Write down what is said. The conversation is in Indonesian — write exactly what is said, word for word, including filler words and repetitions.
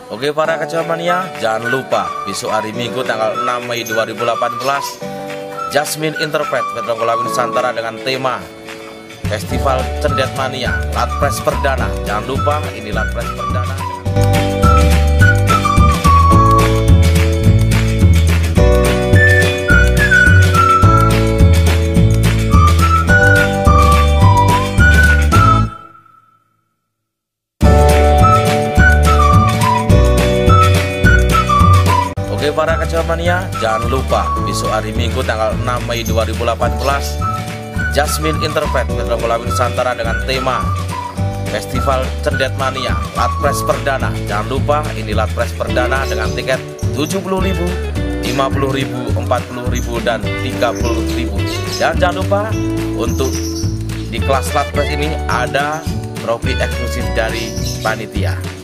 Oke para Kecoa Mania, jangan lupa besok hari Minggu tanggal enam Mei dua ribu delapan belas Jasmine Interpret Petrokolawi Nusantara dengan tema Festival Cendet Mania Latpres Perdana. Jangan lupa ini Latpres Perdana. Oke para Kecoa Mania, jangan lupa besok hari Minggu tanggal enam Mei dua ribu delapan belas Jasmine Interpret Petrokolawi Nusantara dengan tema Festival Cendet Mania Latpres Perdana. Jangan lupa ini Latpres Perdana dengan tiket tujuh puluh ribu, lima puluh ribu, empat puluh ribu, dan tiga puluh ribu. Dan jangan lupa untuk di kelas Latpres ini ada trofi eksklusif dari panitia.